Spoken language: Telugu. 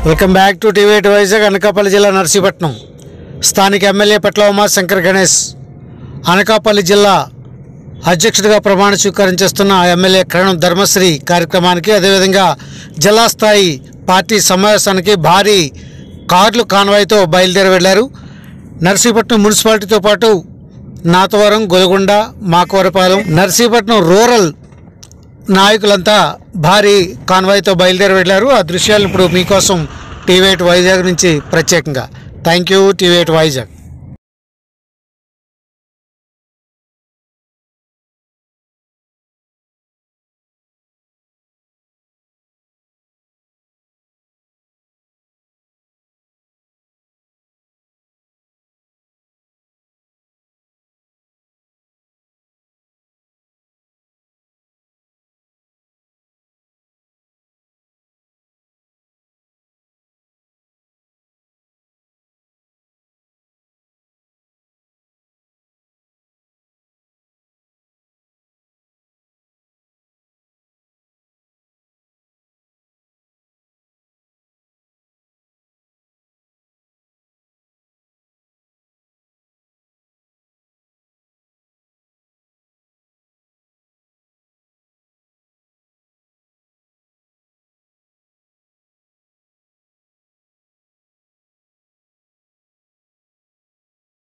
Welcome back to TV eight Vizag. Anakapalli జిల్లా నర్సీపట్నం స్థానిక ఎమ్మెల్యే పట్ల ఉమాశంకర్ గణేష్ అనకాపల్లి జిల్లా అధ్యక్షుడిగా ప్రమాణ స్వీకారం చేస్తున్న ఎమ్మెల్యే కరణం ధర్మశ్రీ కార్యక్రమానికి, అదేవిధంగా జిల్లా స్థాయి పార్టీ సమావేశానికి భారీ కార్లు కాన్వాయ్తో బయలుదేరి వెళ్లారు. నర్సీపట్నం మున్సిపాలిటీతో పాటు నాతవరం, గొలగొండ, మాకవరపాలెం, నర్సీపట్నం రూరల్ నాయకులంతా భారీ కాన్వాయ్తో బయలుదేరి వెళ్ళారు. ఆ దృశ్యాలు ఇప్పుడు మీకోసం టీవీ8 వైజాగ్ నుంచి ప్రత్యేకంగా. Thank you TV eight Vizag.